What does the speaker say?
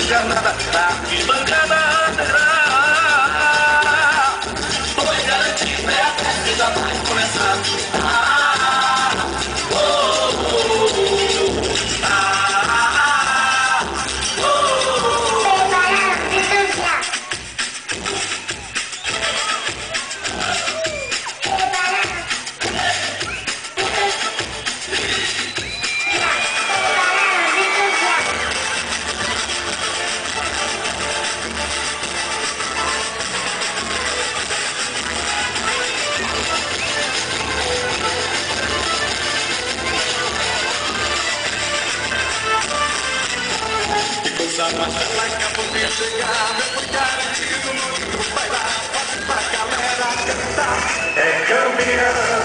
descarnada da arquibancada underground. Foi garantido, é a festa já vai começar. Mas daqui a pouco chegar, eu fui garantido no vai lá, pode pra galera cantar. É campeão.